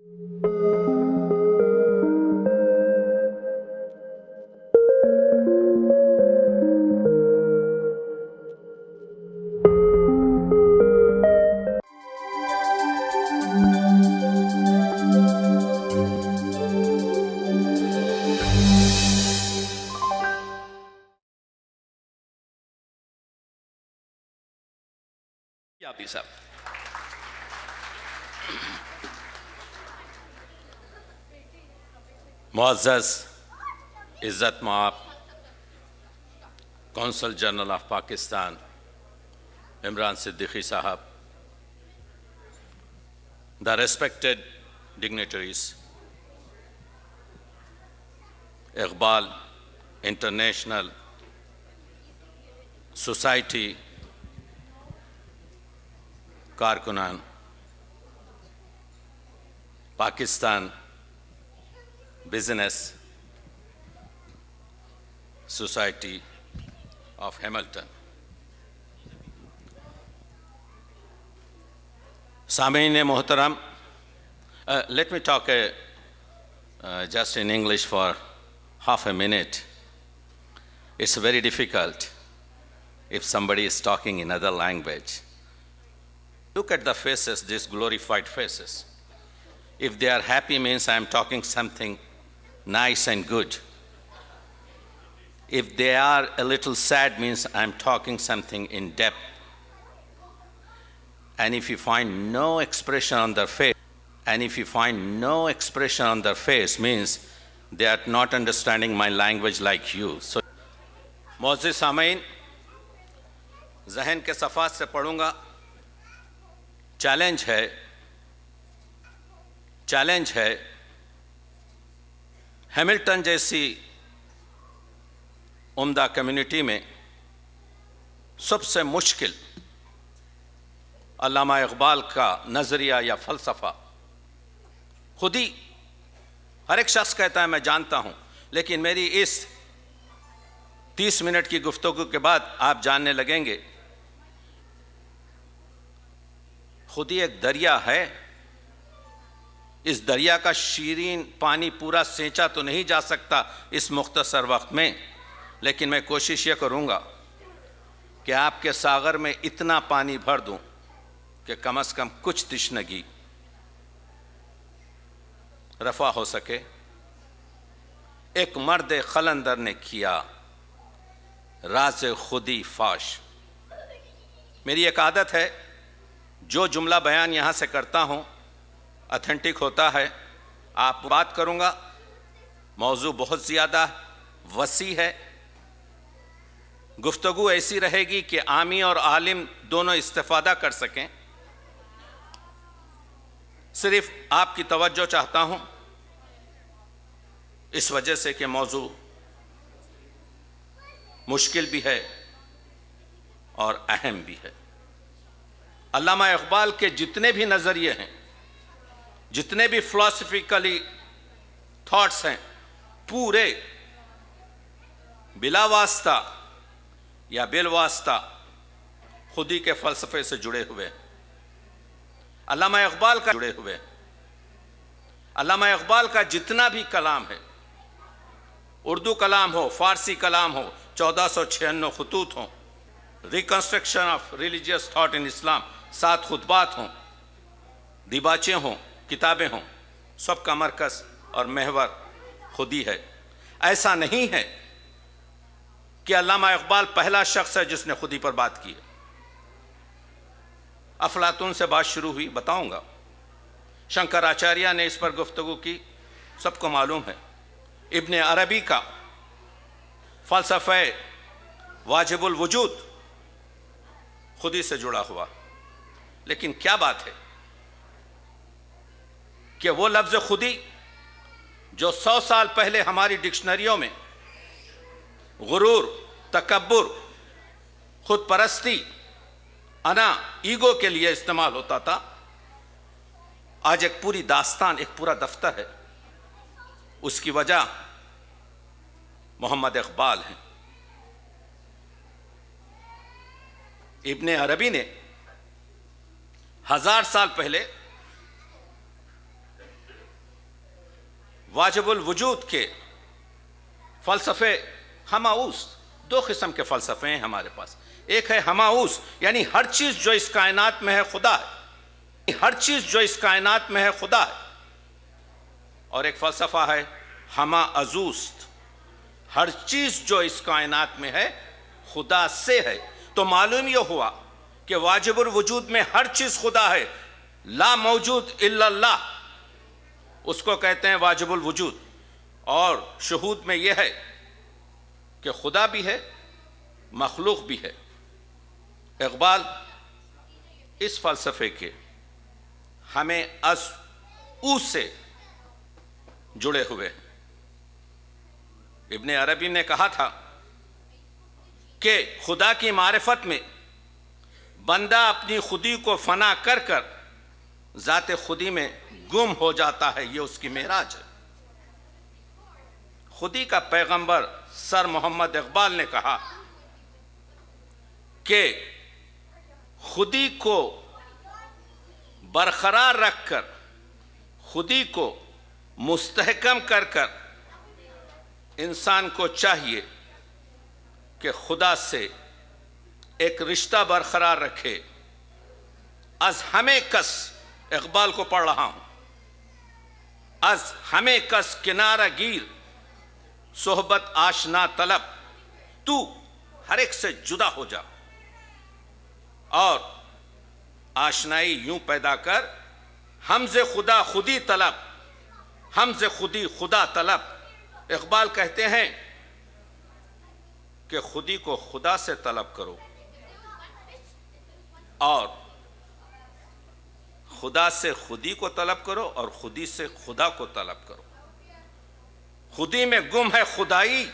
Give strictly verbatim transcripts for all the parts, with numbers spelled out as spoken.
याबी साहब, मुअज़्ज़ज़ इज़्ज़त मआब consul general of Pakistan Imran Siddiqui साहब, the respected dignitaries, Iqbal International Society कारकुनान, Pakistan business society of Hamilton, सामीन मोहतरम, let me talk uh, uh, just in English for half a minute. It's very difficult if somebody is talking in other language. Look at the faces, these glorified faces. If they are happy means I am talking something nice and good. If they are a little sad means I am talking something in depth. And if you find no expression on their face, and if you find no expression on their face means they are not understanding my language like you. So, मुअज़्ज़िज़ सामीन, ज़हन के सफ़ात से पढ़ूंगा। Challenge है challenge है Hamilton जैसी उम्दा community में सबसे मुश्किल अल्लामा इक़बाल का नज़रिया या फ़लसफ़ा। खुद ही हर एक शख्स कहता है मैं जानता हूँ, लेकिन मेरी इस तीस मिनट की गुफ्तगू के बाद आप जानने लगेंगे खुद ही एक दरिया है। इस दरिया का शीरीन पानी पूरा सेंचा तो नहीं जा सकता इस मुख्तसर वक्त में, लेकिन मैं कोशिश ये करूँगा कि आपके सागर में इतना पानी भर दूँ कि कम से कम कुछ तिश्नगी रफ़ा हो सके। एक मर्द खलंदर ने किया राज खुदी फाश। मेरी एक आदत है, जो जुमला बयान यहाँ से करता हूँ ऑथेंटिक होता है। आप बात करूँगा, मौजू बहुत ज़्यादा वसी है, गुफ्तगू ऐसी रहेगी कि आमी और आलिम दोनों इस्तिफ़ादा कर सकें। सिर्फ आपकी तवज्जो चाहता हूँ, इस वजह से कि मौजू मुश्किल भी है और अहम भी है। अल्लामा इक़बाल के जितने भी नज़रिए हैं, जितने भी फिलॉसफिकली थॉट्स हैं, पूरे बिला वास्ता या बिल वास्ता खुदी के फ़लसफ़े से जुड़े हुए। अल्लामा इक़बाल का जुड़े हुए अल्लामा इक़बाल का जितना भी कलाम है, उर्दू कलाम हो, फ़ारसी कलाम हो, चौदह सौ छियानवे खतूत हों, reconstruction of religious thought in Islam, सात खुतबात हों, दिबाचे हों, किताबें हों, सबका मरकज़ और महवर खुदी है। ऐसा नहीं है कि अल्लामा इक़बाल पहला शख्स है जिसने खुदी पर बात की है। अफलातून से बात शुरू हुई, बताऊंगा। शंकराचार्य ने इस पर गुफ्तगू की, सबको मालूम है। इब्ने अरबी का फ़लसफ़े वाजिबुल वजूद खुदी से जुड़ा हुआ। लेकिन क्या बात है कि वो लफ्ज़ खुदी जो सौ साल पहले हमारी डिक्शनरियों में गुरूर, तकब्बुर, खुद परस्ती, अना, ईगो के लिए इस्तेमाल होता था, आज एक पूरी दास्तान, एक पूरा दफ्तर है। उसकी वजह मोहम्मद इक़बाल हैं। इब्ने अरबी ने हजार साल पहले واجب الوجود کے فلسفے ہماؤس، دو قسم کے فلسفے ہیں ہمارے پاس. ایک ہے ہماؤس، یعنی ہر چیز جو اس کائنات میں ہے خدا ہے، ہر چیز جو اس کائنات میں ہے خدا ہے. اور ایک فلسفہ ہے ہما ازوست، ہر چیز جو اس کائنات میں ہے خدا سے ہے. تو معلوم یہ ہوا کہ واجب الوجود میں ہر چیز خدا ہے، لا موجود الا اللہ، اس کو کہتے ہیں واجب الوجود. اور شہود میں یہ ہے کہ خدا بھی ہے، مخلوق بھی ہے. اقبال اس فلسفے کے ہمیں از او سے جڑے ہوئے. ابن عربی نے کہا تھا کہ خدا کی معرفت میں بندہ اپنی خودی کو فنا کر کر ذات خودی میں گم ہو جاتا ہے، یہ اس کی معراج ہے. خودی کا پیغمبر سر محمد اقبال نے کہا کہ خودی کو برقرار رکھ کر، خودی کو مستحکم کر کر انسان کو چاہیے کہ خدا سے ایک رشتہ برقرار رکھے. از ہمیں کس، اقبال کو پڑھ رہا ہوں، از ہمیں کس کنارہ گیر صحبت آشنا طلب، تو ہر ایک سے جدا ہو جا اور آشنائی یوں پیدا کر، ہم سے خدا خودی طلب، ہم سے خودی خدا طلب. اقبال کہتے ہیں کہ خودی کو خدا سے طلب کرو اور خدا سے خودی کو طلب کرو اور خودی سے خدا کو طلب کرو. خودی میں گم ہے خدائی،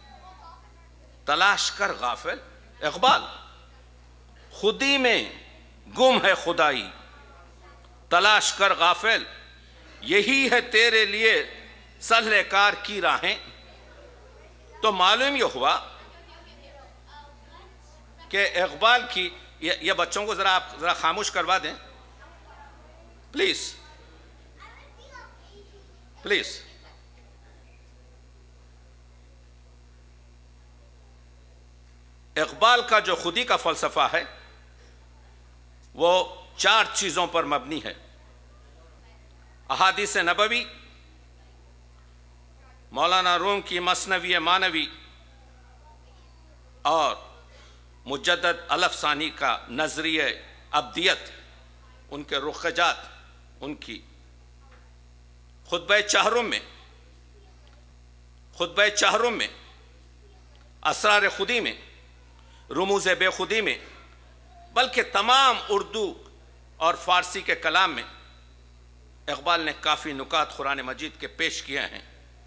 تلاش کر غافل. اقبال، خودی میں گم ہے خدائی، تلاش کر غافل، یہی ہے تیرے لیے سہل کار کی راہیں. تو معلوم یہ ہوا کہ اقبال کی، یہ بچوں کو ذرا آپ ذرا خاموش کروا دیں پلیز پلیز. اقبال کا جو خودی کا فلسفہ ہے وہ چار چیزوں پر مبنی ہے: احادیث نبوی، مولانا روم کی مثنوی مانوی، اور مجدد الف ثانی کا نظریہ ابدیت، ان کے رخجات، ان کی خطبہ چہرم میں خطبہ چہرم میں اسرار خودی میں، رموز بے خودی میں، بلکہ تمام اردو اور فارسی کے کلام میں اقبال نے کافی نکات قرآن مجید کے پیش کیے ہیں.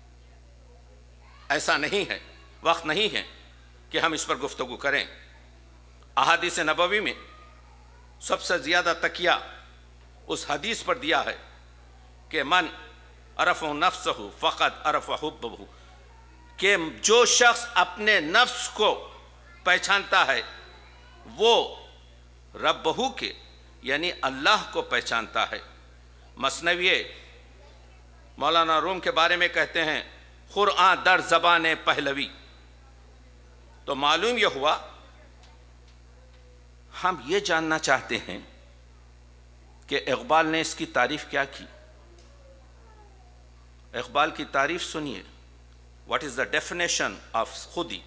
ایسا نہیں ہے، وقت نہیں ہے کہ ہم اس پر گفتگو کریں. احادیث نبوی میں سب سے زیادہ تکیہ اس حدیث پر دیا ہے کہ من عرف نفسہ فقط عرف حبہ، کہ جو شخص اپنے نفس کو پہچانتا ہے وہ ربہ کے یعنی اللہ کو پہچانتا ہے. مثنوی مولانا روم کے بارے میں کہتے ہیں قرآن در زبان پہلوی. تو معلوم یہ ہوا، ہم یہ جاننا چاہتے ہیں کہ اقبال نے اس کی تعریف کیا کی. اقبال کی تعریف سنیے. What is the definition of خودی؟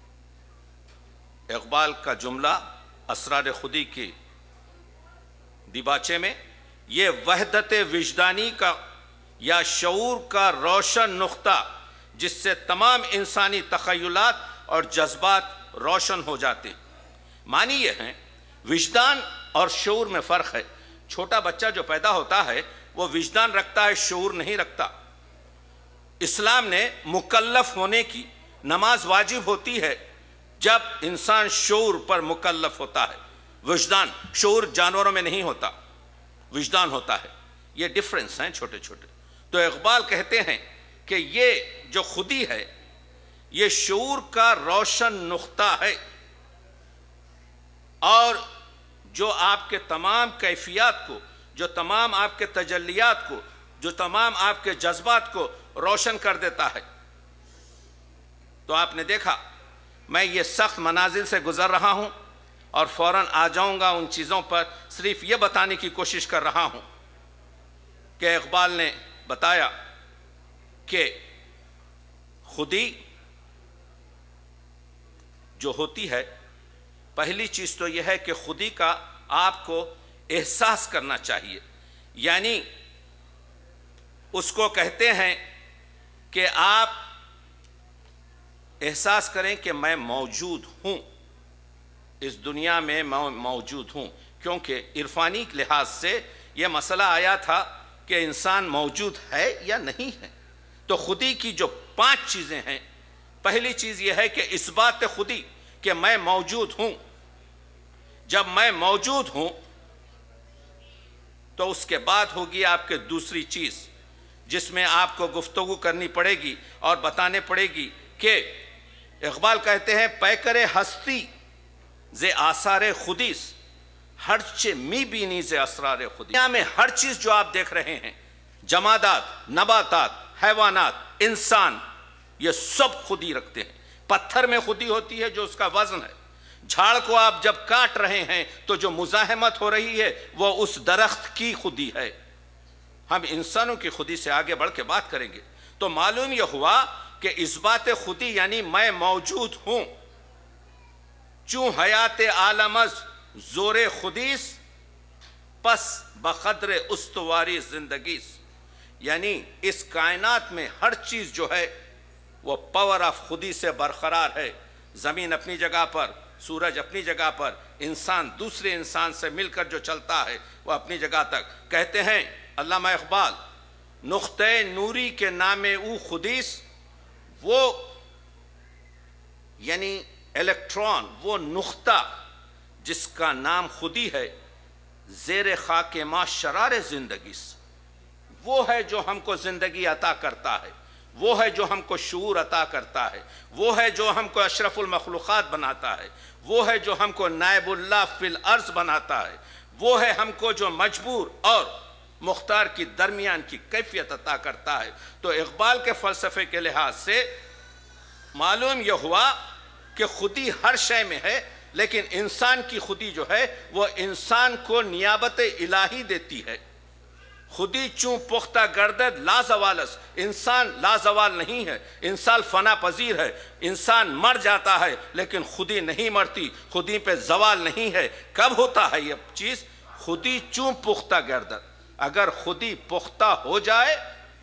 اقبال کا جملہ اسرار خودی کی دیباچے میں، یہ وحدت وجدانی کا یا شعور کا روشن نقطہ جس سے تمام انسانی تخیلات اور جذبات روشن ہو جاتے ہیں. معنی یہ ہے وجدان اور شعور میں فرق ہے. چھوٹا بچہ جو پیدا ہوتا ہے وہ وجدان رکھتا ہے، شعور نہیں رکھتا. اسلام نے مکلف ہونے کی، نماز واجب ہوتی ہے جب انسان شعور پر مکلف ہوتا ہے. وجدان، شعور جانوروں میں نہیں ہوتا، وجدان ہوتا ہے. یہ ڈفرنس ہیں چھوٹے چھوٹے. تو اقبال کہتے ہیں کہ یہ جو خودی ہے یہ شعور کا روشن نقطہ ہے، اور جو آپ کے تمام کیفیات کو، جو تمام آپ کے تجلیات کو، جو تمام آپ کے جذبات کو روشن کر دیتا ہے۔ تو آپ نے دیکھا میں یہ سخت منازل سے گزر رہا ہوں اور فوراً آ جاؤں گا ان چیزوں پر، صرف یہ بتانے کی کوشش کر رہا ہوں کہ اقبال نے بتایا کہ خودی جو ہوتی ہے، پہلی چیز تو یہ ہے کہ خودی کا آپ کو احساس کرنا چاہیے، یعنی اس کو کہتے ہیں کہ آپ احساس کریں کہ میں موجود ہوں، اس دنیا میں میں موجود ہوں، کیونکہ عرفانی لحاظ سے یہ مسئلہ آیا تھا کہ انسان موجود ہے یا نہیں ہے۔ تو خودی کی جو پانچ چیزیں ہیں، پہلی چیز یہ ہے کہ اس بات خودی کہ میں موجود ہوں۔ جب میں موجود ہوں تو اس کے بعد ہوگی آپ کے دوسری چیز جس میں آپ کو گفتگو کرنی پڑے گی اور بتانے پڑے گی کہ اقبال کہتے ہیں پیکر ہستی ز آثار خودیس ہرچے می بینی ز اسرار خودی۔ دنیا میں ہر چیز جو آپ دیکھ رہے ہیں، جمادات، نباتات، حیوانات، انسان، یہ سب خودی رکھتے ہیں۔ پتھر میں خودی ہوتی ہے جو اس کا وزن ہے۔ جھاڑ کو آپ جب کاٹ رہے ہیں تو جو مزاحمت ہو رہی ہے وہ اس درخت کی خودی ہے۔ ہم انسانوں کی خودی سے آگے بڑھ کے بات کریں گے۔ تو معلوم یہ ہوا کہ اس بات خودی یعنی میں موجود ہوں، چوں حیات عالم از زور خودیس پس بقدر استواری زندگیس، یعنی اس کائنات میں ہر چیز جو ہے وہ پاور آف خودی سے برقرار ہے۔ زمین اپنی جگہ پر، سورج اپنی جگہ پر، انسان دوسرے انسان سے مل کر جو چلتا ہے وہ اپنی جگہ تک۔ کہتے ہیں علامہ اقبال نقطہ نوری کے نام او خودیس، وہ یعنی الیکٹران، وہ نقطہ جس کا نام خودی ہے، زیر خاک ما شرار زندگیس، وہ ہے جو ہم کو زندگی عطا کرتا ہے، وہ ہے جو ہم کو شعور عطا کرتا ہے، وہ ہے جو ہم کو اشرف المخلوقات بناتا ہے، وہ ہے جو ہم کو نائب اللہ فی الارض بناتا ہے، وہ ہے ہم کو جو مجبور اور مختار کی درمیان کی کیفیت عطا کرتا ہے۔ تو اقبال کے فلسفے کے لحاظ سے معلوم یہ ہوا کہ خودی ہر شے میں ہے، لیکن انسان کی خودی جو ہے وہ انسان کو نیابت الہی دیتی ہے۔ خودی چون پختہ گردد لازوالس، انسان لازوال نہیں ہے، انسان فنا پذیر ہے، انسان مر جاتا ہے لیکن خودی نہیں مرتی، خودی پہ زوال نہیں ہے۔ کب ہوتا ہے یہ چیز؟ خودی چون پختہ گردد، اگر خودی پختہ ہو جائے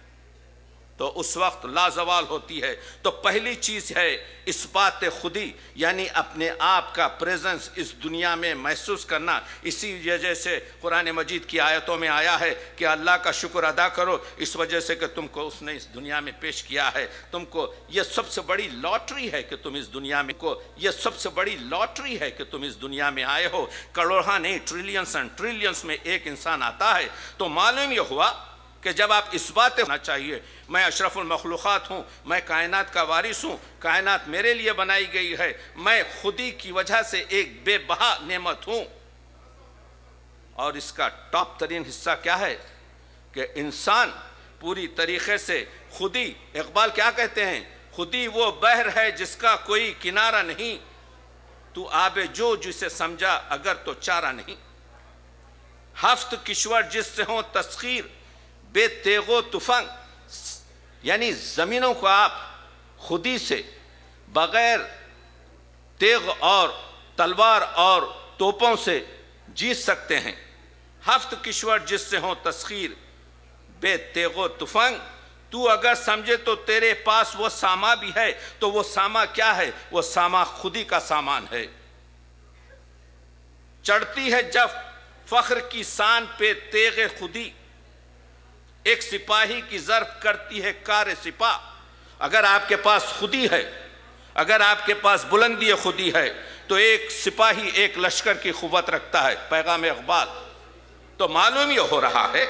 تو اس وقت لازوال ہوتی ہے۔ تو پہلی چیز ہے اس بات خودی، یعنی اپنے آپ کا پریزنس اس دنیا میں محسوس کرنا۔ اسی وجہ سے قرآن مجید کی آیتوں میں آیا ہے کہ اللہ کا شکر ادا کرو اس وجہ سے کہ تم کو اس نے اس دنیا میں پیش کیا ہے۔ تم کو یہ سب سے بڑی لاٹری ہے کہ تم اس دنیا میں کو یہ سب سے بڑی لاٹری ہے کہ تم اس دنیا میں آئے ہو۔ کروڑہ نہیں، ٹریلینس اینڈ ٹریلینس میں ایک انسان آتا ہے۔ تو معلوم یہ ہوا کہ جب آپ اس بات ہونا چاہیے میں اشرف المخلوقات ہوں، میں کائنات کا وارث ہوں، کائنات میرے لیے بنائی گئی ہے، میں خودی کی وجہ سے ایک بے بہا نعمت ہوں۔ اور اس کا ٹاپ ترین حصہ کیا ہے کہ انسان پوری طریقے سے خودی، اقبال کیا کہتے ہیں؟ خودی وہ بحر ہے جس کا کوئی کنارہ نہیں، تو آب جو جسے سمجھا اگر تو چارہ نہیں۔ ہفت کشور جس سے ہوں تسخیر بے تیغ و تفنگ، یعنی زمینوں کو آپ خودی سے بغیر تیغ اور تلوار اور توپوں سے جیت سکتے ہیں۔ ہفت کشور جس سے ہوں تسخیر بے تیغ و تفنگ، تو اگر سمجھے تو تیرے پاس وہ ساما بھی ہے۔ تو وہ ساما کیا ہے؟ وہ ساما خودی کا سامان ہے۔ چڑھتی ہے جب فخر کی سان پہ تیغ خودی، ایک سپاہی کی ضرب کرتی ہے کار سپاہ۔ اگر آپ کے پاس خودی ہے، اگر آپ کے پاس بلندی خودی ہے تو ایک سپاہی ایک لشکر کی قوت رکھتا ہے۔ پیغام اقبال تو معلوم یہ ہو رہا ہے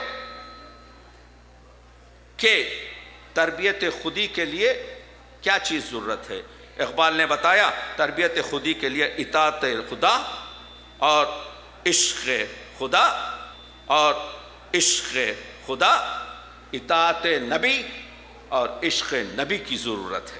کہ تربیت خودی کے لیے کیا چیز ضرورت ہے۔ اقبال نے بتایا تربیت خودی کے لیے اطاعت خدا اور عشق خدا اور عشق خدا اطاعت نبی اور عشق نبی کی ضرورت ہے۔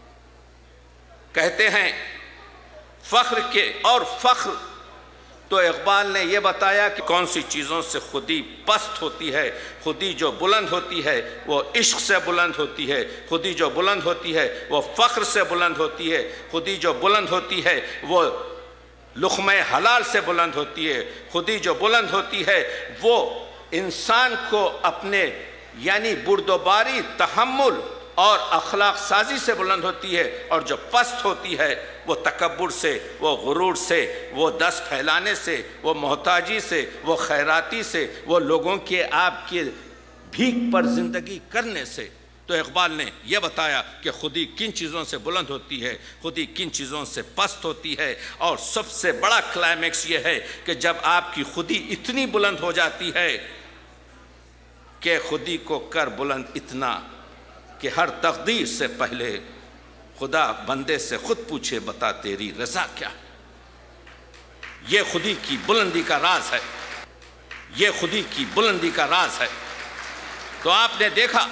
کہتے ہیں فخر کے اور فخر تو اقبال نے یہ بتایا کہ کون سی چیزوں سے خودی پست ہوتی ہے، خودی جو بلند ہوتی ہے وہ عشق سے بلند ہوتی ہے، خودی جو بلند ہوتی ہے وہ فخر سے بلند ہوتی ہے، خودی جو بلند ہوتی ہے وہ لقمہ حلال سے بلند ہوتی ہے، خودی جو بلند ہوتی ہے وہ انسان کو اپنے یعنی بردباری، تحمل اور اخلاق سازی سے بلند ہوتی ہے، اور جو پست ہوتی ہے وہ تکبر سے، وہ غرور سے، وہ دست پھیلانے سے، وہ محتاجی سے، وہ خیراتی سے، وہ لوگوں کے آپ کے بھیک پر زندگی کرنے سے۔ تو اقبال نے یہ بتایا کہ خودی کن چیزوں سے بلند ہوتی ہے، خودی کن چیزوں سے پست ہوتی ہے، اور سب سے بڑا کلائمیکس یہ ہے کہ جب آپ کی خودی اتنی بلند ہو جاتی ہے کہ خودی کو کر بلند اتنا کہ ہر تقدیر سے پہلے خدا بندے سے خود پوچھے بتا تیری رضا کیا۔ یہ خودی کی بلندی کا راز ہے، یہ خودی کی بلندی کا راز ہے۔ تو آپ نے دیکھا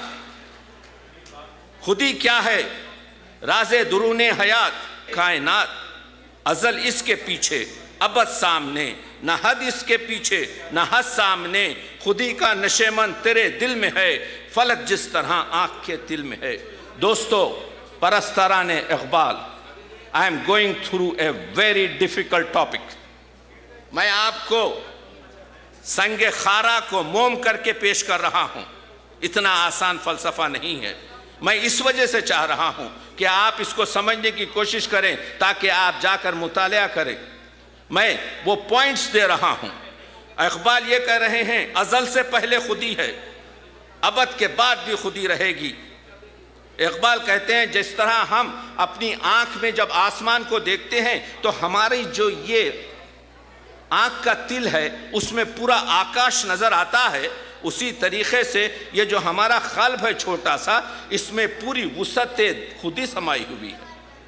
خودی کیا ہے، راز درون حیات کائنات، ازل اس کے پیچھے ابد سامنے، نہ حد اس کے پیچھے نہ حد سامنے، خودی کا نشیمن تیرے دل میں ہے، فلک جس طرح آنکھ کے دل میں ہے۔ دوستو، پرستاران Iqbal, I am going through a very difficult topic۔ میں آپ کو سنگ خارا کو موم کر کے پیش کر رہا ہوں، اتنا آسان فلسفہ نہیں ہے۔ میں اس وجہ سے چاہ رہا ہوں کہ آپ اس کو سمجھنے کی کوشش کریں تاکہ آپ جا کر مطالعہ کریں۔ میں وہ پوائنٹس دے رہا ہوں۔ اقبال یہ کہہ رہے ہیں ازل سے پہلے خودی ہے، ابد کے بعد بھی خودی رہے گی۔ اقبال کہتے ہیں جس طرح ہم اپنی آنکھ میں جب آسمان کو دیکھتے ہیں تو ہماری جو یہ آنکھ کا تل ہے اس میں پورا آکاش نظر آتا ہے، اسی طریقے سے یہ جو ہمارا قلب ہے چھوٹا سا، اس میں پوری وسعت خودی سمائی ہوئی ہے۔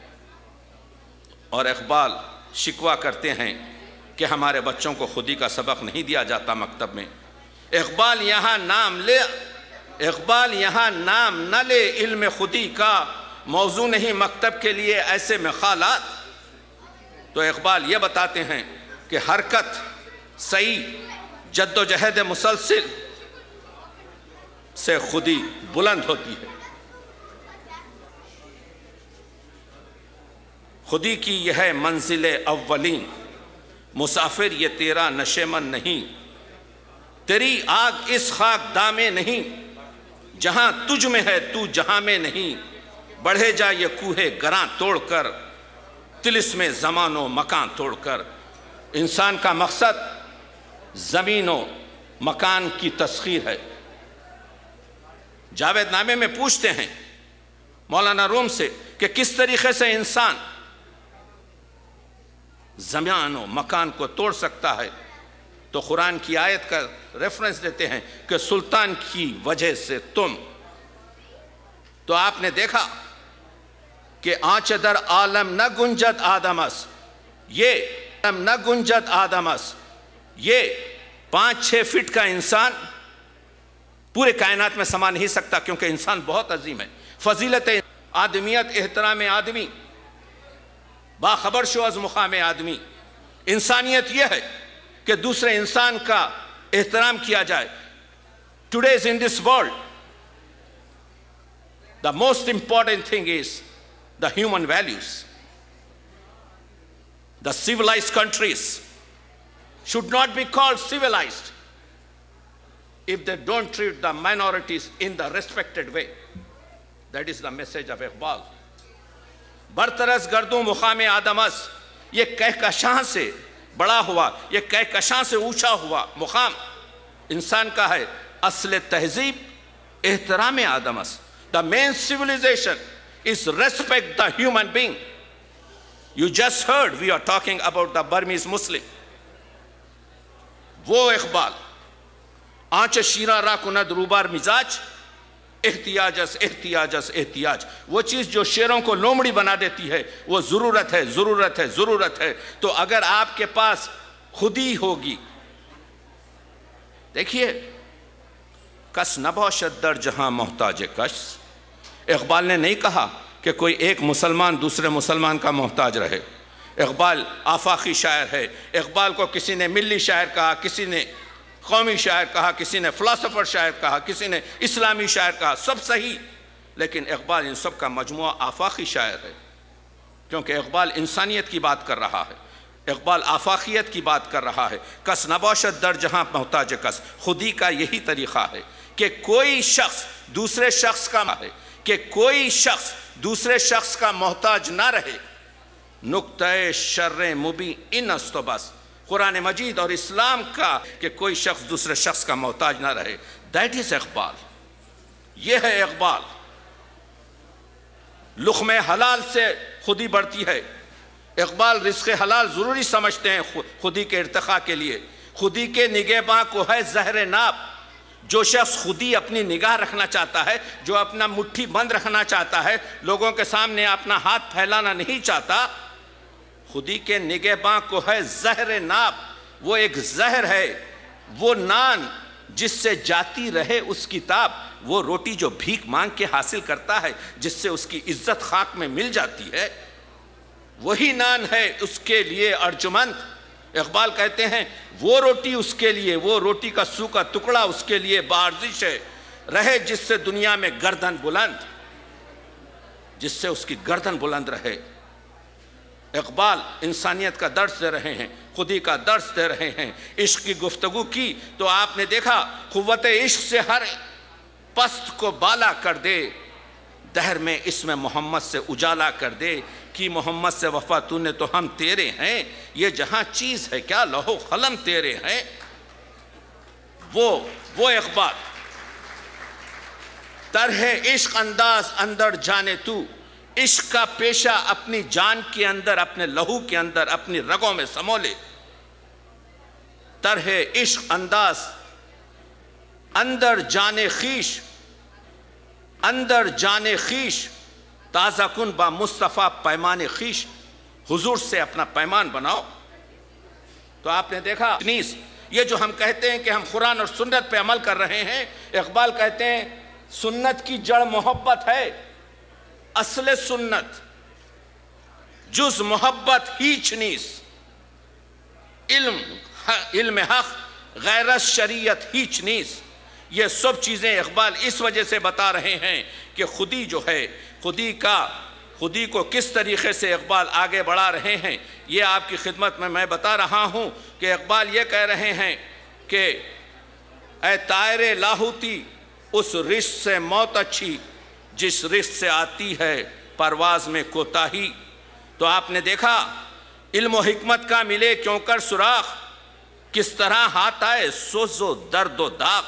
اور اقبال شکوہ کرتے ہیں کہ ہمارے بچوں کو خودی کا سبق نہیں دیا جاتا مکتب میں۔ اقبال یہاں نام لے اقبال یہاں نام نہ لے علم خودی کا، موضوع نہیں مکتب کے لیے ایسے مقالات۔ تو اقبال یہ بتاتے ہیں کہ حرکت سعی، جد و جہد مسلسل سے خودی بلند ہوتی ہے۔ خودی کی یہ ہے منزل اولین، مسافر یہ تیرا نشیمن نہیں، تیری آگ اس خاک دامے نہیں، جہاں تجھ میں ہے تو جہاں میں نہیں، بڑھے جا یہ کوہ گراں توڑ کر، طلسم زمان و مکان توڑ کر۔ انسان کا مقصد زمین و مکان کی تسخیر ہے۔ جاوید نامے میں پوچھتے ہیں مولانا روم سے کہ کس طریقے سے انسان زمان و مکان کو توڑ سکتا ہے، تو قرآن کی آیت کا ریفرنس دیتے ہیں کہ سلطان کی وجہ سے تم۔ تو آپ نے دیکھا کہ آنچ در عالم نہ گنجد آدمس، یہ نہ گنجد آدمس، یہ پانچ چھ فٹ کا انسان پورے کائنات میں سما نہیں سکتا، کیونکہ انسان بہت عظیم ہے۔ فضیلت آدمیت، احترام آدمی، باخبر شو از مقام آدمی۔ انسانیت یہ ہے کہ دوسرے انسان کا احترام کیا جائے۔ Today's in this world, the most important thing is the human values. The civilized countries should not be called civilized if they don't treat the minorities in the respected way. That is the message of Iqbal. برترس گردوں مقام Adams, یہ کہکشاں سے بڑا ہوا، یہ کہکشاں سے اونچا ہوا مقام انسان کا ہے۔ اصل تہذیب احترام آدمس. The main civilization is respect the human being. You just heard we are talking about the Burmese Muslim. وہ اقبال آنچ شیرہ را کند روبار مزاج، احتیاجس احتیاجس احتیاج، وہ چیز جو شیروں کو لومڑی بنا دیتی ہے وہ ضرورت ہے ضرورت ہے ضرورت ہے۔ تو اگر آپ کے پاس خودی ہوگی، دیکھیے کس نباشد در جہاں محتاج کس۔ اقبال نے نہیں کہا کہ کوئی ایک مسلمان دوسرے مسلمان کا محتاج رہے۔ اقبال آفاقی شاعر ہے۔ اقبال کو کسی نے ملی شاعر کہا، کسی نے قومی شاعر کہا، کسی نے فلاسفر شاعر کہا، کسی نے اسلامی شاعر کہا، سب صحیح، لیکن اقبال ان سب کا مجموعہ آفاقی شاعر ہے، کیونکہ اقبال انسانیت کی بات کر رہا ہے، اقبال آفاقیت کی بات کر رہا ہے۔ کس نباشد در جہاں محتاج کس، خودی کا یہی طریقہ ہے کہ کوئی شخص دوسرے شخص کا ہے کہ کوئی شخص دوسرے شخص کا محتاج نہ رہے۔ نقطۂ شر مبین ان است و بس، قرآن مجید اور اسلام کا کہ کوئی شخص دوسرے شخص کا محتاج نہ رہے، دیٹ از اقبال۔ یہ ہے اقبال۔ لقمہ حلال سے خودی بڑھتی ہے۔ اقبال رزق حلال ضروری سمجھتے ہیں خودی کے ارتقاء کے لیے۔ خودی کے نگہباں کو ہے زہر ناب۔ جو شخص خودی اپنی نگاہ رکھنا چاہتا ہے، جو اپنا مٹھی بند رکھنا چاہتا ہے، لوگوں کے سامنے اپنا ہاتھ پھیلانا نہیں چاہتا، خودی کے نگہباں کو ہے زہر ناب۔ وہ ایک زہر ہے، وہ نان جس سے جاتی رہے اس کی تاب، وہ روٹی جو بھیک مانگ کے حاصل کرتا ہے، جس سے اس کی عزت خاک میں مل جاتی ہے، وہی نان ہے اس کے لیے ارجمند۔ اقبال کہتے ہیں وہ روٹی اس کے لیے، وہ روٹی کا سوکھا ٹکڑا اس کے لیے بارزش ہے، رہے جس سے دنیا میں گردن بلند، جس سے اس کی گردن بلند رہے۔ اقبال انسانیت کا درس دے رہے ہیں، خودی کا درس دے رہے ہیں۔ عشق کی گفتگو کی تو آپ نے دیکھا قوت عشق سے ہر پست کو بالا کر دے، دہر میں اسم محمد سے اجالا کر دے، کہ محمد سے وفا تو نے تو ہم تیرے ہیں، یہ جہاں چیز ہے کیا لوح قلم تیرے ہیں۔ وہ وہ اقبال۔ طرح عشق انداز اندر جانے تو، عشق کا پیشہ اپنی جان کے اندر، اپنے لہو کے اندر، اپنی رگوں میں سمو لے۔ طرح عشق انداز اندر جانے خیش، اندر جانے خیش، تازہ کن با مصطفیٰ پیمان خیش، حضور سے اپنا پیمان بناؤ۔ تو آپ نے دیکھا تنیس، یہ جو ہم کہتے ہیں کہ ہم قرآن اور سنت پہ عمل کر رہے ہیں، اقبال کہتے ہیں سنت کی جڑ محبت ہے، اصل سنت جز محبت ہیچ نیس، علم علم حق غیرت شریعت ہیچ نیس۔ یہ سب چیزیں اقبال اس وجہ سے بتا رہے ہیں کہ خودی جو ہے، خودی کا خودی کو کس طریقے سے اقبال آگے بڑھا رہے ہیں، یہ آپ کی خدمت میں میں بتا رہا ہوں کہ اقبال یہ کہہ رہے ہیں کہ اے طائر لاہوتی، اس رشت سے موت اچھی جس رشت سے آتی ہے پرواز میں کوتاہی۔ تو آپ نے دیکھا علم و حکمت کا ملے کیوں کر سراغ، کس طرح ہاتھ آئے سوز و درد و داغ۔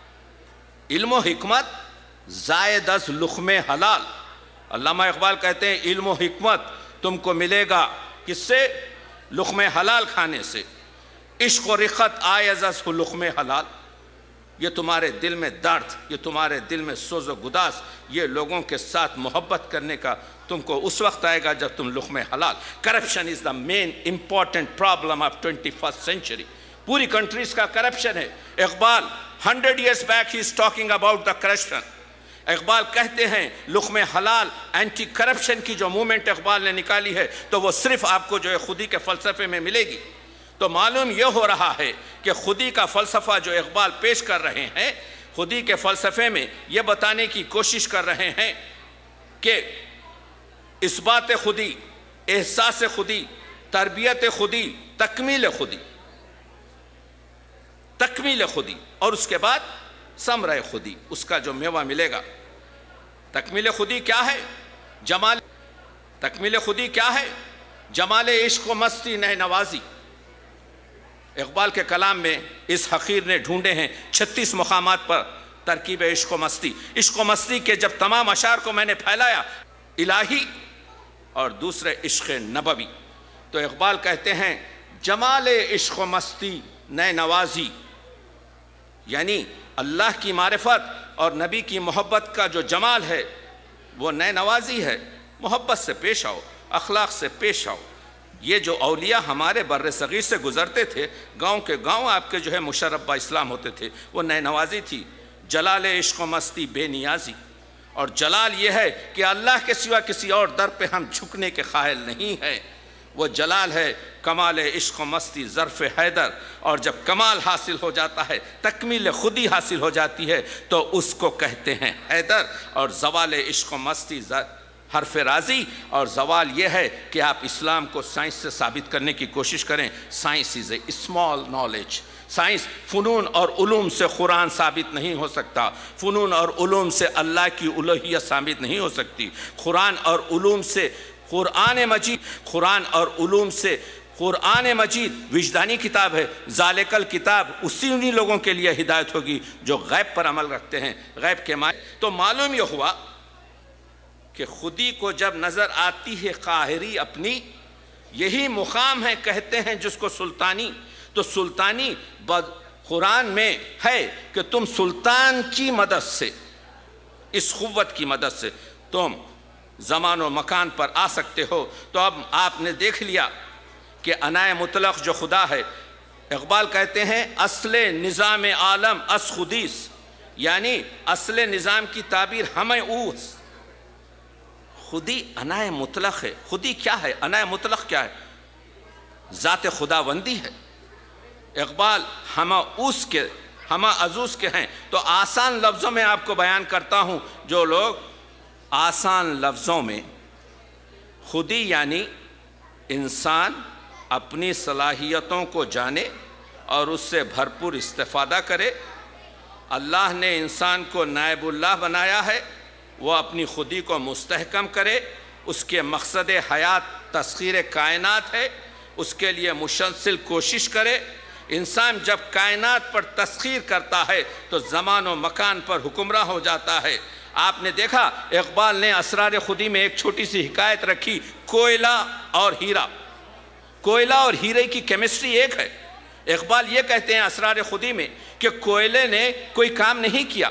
علم و حکمت زائد از لقمہ حلال۔ علامہ اقبال کہتے ہیں علم و حکمت تم کو ملے گا کس سے؟ لقمہ حلال کھانے سے۔ عشق و رقت آئز از لقمہ حلال، یہ تمہارے دل میں درد، یہ تمہارے دل میں سوز و گداز، یہ لوگوں کے ساتھ محبت کرنے کا تم کو اس وقت آئے گا جب تم لقمہ حلال۔ Corruption is the main important problem of twenty first century. پوری کنٹریز کا کرپشن ہے۔ Iqbal hundred years back he is talking about the corruption. Iqbal کہتے ہیں لقمہ حلال، اینٹی کرپشن کی جو مومنٹ اقبال نے نکالی ہے تو وہ صرف آپ کو جو ہے خودی کے فلسفے میں ملے گی۔ تو معلوم یہ ہو رہا ہے کہ خودی کا فلسفہ جو اقبال پیش کر رہے ہیں، خودی کے فلسفے میں یہ بتانے کی کوشش کر رہے ہیں کہ اثبات خودی، احساس خودی، تربیت خودی، تکمیل خودی، تکمیل خودی، اور اس کے بعد ثمرہ خودی، اس کا جو میوہ ملے گا۔ تکمیل خودی کیا ہے؟ جمال تکمیل خودی کیا ہے؟ جمال عشق و مستی نہ نوازی۔ اقبال کے کلام میں اس حقیر نے ڈھونڈے ہیں چھتیس مقامات پر ترکیب عشق و مستی۔ عشق و مستی کے جب تمام اشعار کو میں نے پھیلایا، الہی اور دوسرے عشق نبوی، تو اقبال کہتے ہیں جمال عشق و مستی نئے نوازی، یعنی اللہ کی معرفت اور نبی کی محبت کا جو جمال ہے وہ نئے نوازی ہے۔ محبت سے پیش آؤ، اخلاق سے پیش آؤ۔ یہ جو اولیاء ہمارے بر صغیر سے گزرتے تھے، گاؤں کے گاؤں آپ کے جو ہے مشرف با اسلام ہوتے تھے، وہ نئے نوازی تھی۔ جلال عشق و مستی بے نیازی، اور جلال یہ ہے کہ اللہ کے سوا کسی اور در پہ ہم جھکنے کے قائل نہیں ہیں۔ وہ جلال ہے کمال عشق و مستی ظرف حیدر، اور جب کمال حاصل ہو جاتا ہے، تکمیل خودی حاصل ہو جاتی ہے، تو اس کو کہتے ہیں حیدر۔ اور زوال عشق و مستی حرف راضی، اور زوال یہ ہے کہ آپ اسلام کو سائنس سے ثابت کرنے کی کوشش کریں۔ Science is a small knowledge. Science فنون اور علوم سے قرآن ثابت نہیں ہو سکتا، فنون اور علوم سے اللہ کی الوہیت ثابت نہیں ہو سکتی، قرآن اور علوم سے قرآن مجید قرآن اور علوم سے قرآن مجید وجدانی کتاب ہے۔ ذالک الکتاب اسی انہی لوگوں کے لیے ہدایت ہوگی جو غیب پر عمل رکھتے ہیں، غیب کے معنی۔ تو معلوم یہ ہوا کہ خودی کو جب نظر آتی ہے قاہری اپنی، یہی مقام ہے کہتے ہیں جس کو سلطانی۔ تو سلطانی قرآن میں ہے کہ تم سلطان کی مدد سے، اس قوت کی مدد سے تم زمان و مکان پر آ سکتے ہو۔ تو اب آپ نے دیکھ لیا کہ انائے مطلق جو خدا ہے، اقبال کہتے ہیں اصل نظام عالم اس خودیس، یعنی اصل نظام کی تعبیر ہمیں اوس۔ خودی انائے مطلق ہے۔ خودی کیا ہے؟ انائے مطلق کیا ہے؟ ذات خداوندی ہے۔ اقبال ہمہ اوس کے ہمہ عزوز کے ہیں۔ تو آسان لفظوں میں آپ کو بیان کرتا ہوں، جو لوگ آسان لفظوں میں خودی یعنی انسان اپنی صلاحیتوں کو جانے اور اس سے بھرپور استفادہ کرے۔ اللہ نے انسان کو نائب اللہ بنایا ہے، وہ اپنی خودی کو مستحکم کرے۔ اس کے مقصد حیات تسخیر کائنات ہے، اس کے لیے مسلسل کوشش کرے۔ انسان جب کائنات پر تسخیر کرتا ہے تو زمان و مکان پر حکمراں ہو جاتا ہے۔ آپ نے دیکھا اقبال نے اسرار خودی میں ایک چھوٹی سی حکایت رکھی، کوئلہ اور ہیرا۔ کوئلہ اور ہیرے کی کیمسٹری ایک ہے۔ اقبال یہ کہتے ہیں اسرار خودی میں کہ کوئلے نے کوئی کام نہیں کیا،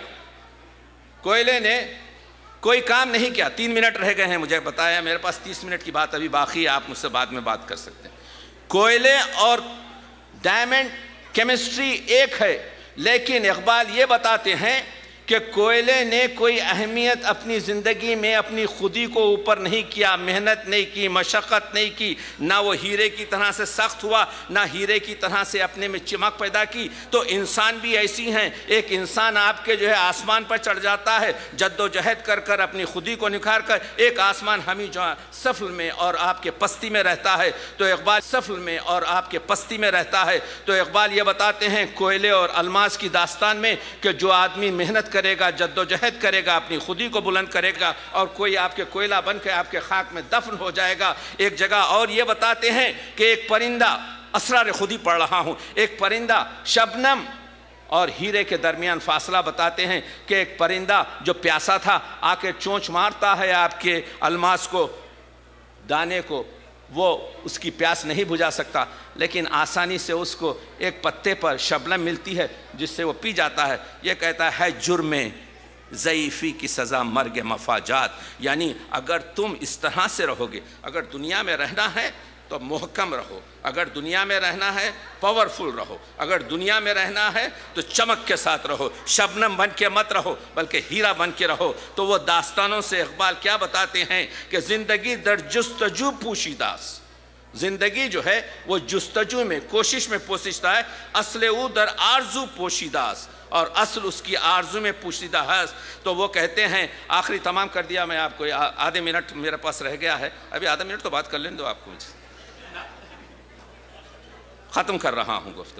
کوئلے نے کوئی کام نہیں کیا۔ تین منٹ رہ گئے ہیں، مجھے بتایا میرے پاس تیس منٹ کی بات ابھی باقی ہے، آپ مجھ سے بعد میں بات کر سکتے ہیں۔ کوئلے اور ڈائمنڈ کیمسٹری ایک ہے، لیکن اقبال یہ بتاتے ہیں کہ کوئلے نے کوئی اہمیت اپنی زندگی میں اپنی خودی کو اوپر نہیں کیا، محنت نہیں کی، مشقت نہیں کی، نہ وہ ہیرے کی طرح سے سخت ہوا، نہ ہیرے کی طرح سے اپنے میں چمک پیدا کی۔ تو انسان بھی ایسی ہیں۔ ایک انسان آپ کے جو ہے آسمان پر چڑھ جاتا ہے جد و جہد کر کر اپنی خودی کو نکھار کر، ایک آسمان ہمیں جو سفل میں اور آپ کے پستی میں رہتا ہے۔ تو اقبال سفل میں اور آپ کے پستی میں رہتا ہے۔ تو اقبال یہ بتاتے ہیں کوئلے اور الماس کی داستان میں کہ جو آدمی محنت کرے گا، جد و جہد کرے گا، اپنی خودی کو بلند کرے گا، اور کوئی آپ کے کوئلہ بن کے آپ کے خاک میں دفن ہو جائے گا۔ ایک جگہ اور یہ بتاتے ہیں کہ ایک پرندہ، اسرار خودی پڑھ رہا ہوں، ایک پرندہ شبنم اور ہیرے کے درمیان فاصلہ بتاتے ہیں کہ ایک پرندہ جو پیاسا تھا آ کے چونچ مارتا ہے آپ کے الماس کو، دانے کو، وہ اس کی پیاس نہیں بجھا سکتا، لیکن آسانی سے اس کو ایک پتے پر شبنم ملتی ہے جس سے وہ پی جاتا ہے۔ یہ کہتا ہے جرم ضعیفی کی سزا مرگ مفاجات، یعنی اگر تم اس طرح سے رہو گے، اگر دنیا میں رہنا ہے تو محکم رہو، اگر دنیا میں رہنا ہے پاورفل رہو، اگر دنیا میں رہنا ہے تو چمک کے ساتھ رہو، شبنم بن کے مت رہو بلکہ ہیرا بن کے رہو۔ تو وہ داستانوں سے اقبال کیا بتاتے ہیں کہ زندگی در جستجو پوشیداس، زندگی جو ہے وہ جستجو میں، کوشش میں پوشیدہ ہے، اصل او در آرزو پوشیداس، اور اصل اس کی آرزو میں پوشیدہ ہے۔ تو وہ کہتے ہیں، آخری تمام کر دیا میں آپ کو، آدھے منٹ میرے پاس رہ گیا ہے، ابھی آدھا منٹ تو بات کر لیں دو آپ کو، مجھے ختم کر رہا ہوں گفتگو۔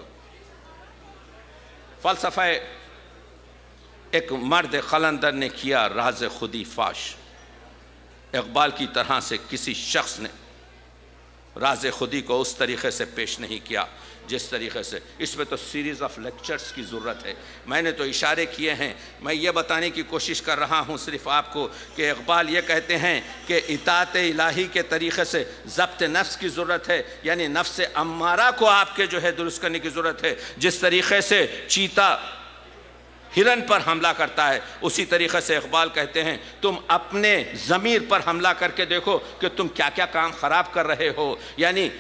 فلسفہ ایک مرد قلندر نے کیا راز خودی فاش۔ اقبال کی طرح سے کسی شخص نے راز خودی کو اس طریقے سے پیش نہیں کیا جس طریقے سے، اس میں تو سیریز آف لیکچرز کی ضرورت ہے۔ میں نے تو اشارے کیے ہیں، میں یہ بتانے کی کوشش کر رہا ہوں صرف آپ کو کہ اقبال یہ کہتے ہیں کہ اطاعت الہی کے طریقے سے ضبط نفس کی ضرورت ہے، یعنی نفس امارہ کو آپ کے جو ہے درست کرنے کی ضرورت ہے۔ جس طریقے سے چیتا ہرن پر حملہ کرتا ہے، اسی طریقے سے اقبال کہتے ہیں تم اپنے ضمیر پر حملہ کر کے دیکھو کہ تم کیا کیا کام خراب کر رہے ہو۔ یعنی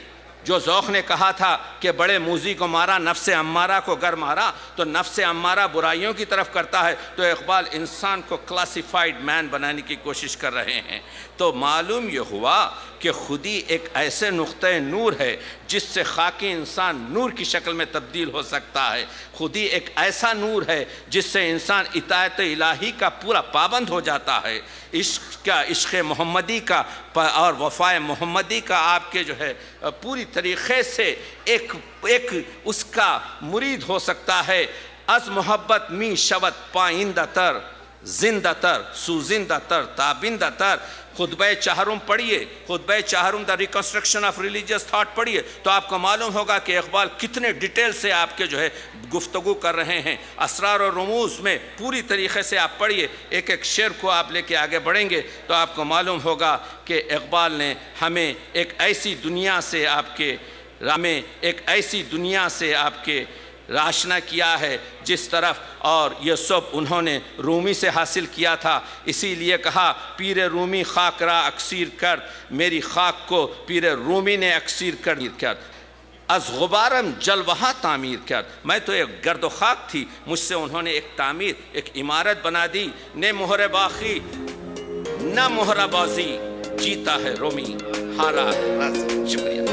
جو ذوق نے کہا تھا کہ بڑے موذی کو مارا نفس امارہ کو گر مارا، تو نفس امارہ برائیوں کی طرف کرتا ہے، تو اقبال انسان کو کلاسیفائیڈ مین بنانے کی کوشش کر رہے ہیں۔ تو معلوم یہ ہوا کہ خودی ایک ایسے نقطہ نور ہے جس سے خاکی انسان نور کی شکل میں تبدیل ہو سکتا ہے۔ خودی ایک ایسا نور ہے جس سے انسان اطاعت الہی کا پورا پابند ہو جاتا ہے، عشق کا، عشق محمدی کا اور وفائے محمدی کا آپ کے جو ہے پوری طریقے سے ایک ایک اس کا مرید ہو سکتا ہے۔ از محبت می شود پائندہ تر، زندہ تر، سوزندہ تر، تابندہ تر۔ خطبہ چہارم پڑھیے، خطبہ چہارم the reconstruction of religious thought پڑھیے تو آپ کو معلوم ہوگا کہ اقبال کتنے ڈیٹیل سے آپ کے جو ہے گفتگو کر رہے ہیں۔ اسرار و رموز میں پوری طریقے سے آپ پڑھیے، ایک ایک شعر کو آپ لے کے آگے بڑھیں گے تو آپ کو معلوم ہوگا کہ اقبال نے ہمیں ایک ایسی دنیا سے آپ کے ہمیں ایک ایسی دنیا سے آپ کے آشنا کیا ہے جس طرف، اور یہ سب انہوں نے رومی سے حاصل کیا تھا۔ اسی لیے کہا پیر رومی خاک را اکسیر کرد، میری خاک کو پیر رومی نے اکسیر کرد۔ از غبارم جلوہ تعمیر کرد، میں تو ایک گرد و خاک تھی، مجھ سے انہوں نے ایک تعمیر، ایک عمارت بنا دی۔ نے مہر باخی نہ مہر بازی، جیتا ہے رومی ہارا ہے رازی۔ شکریہ۔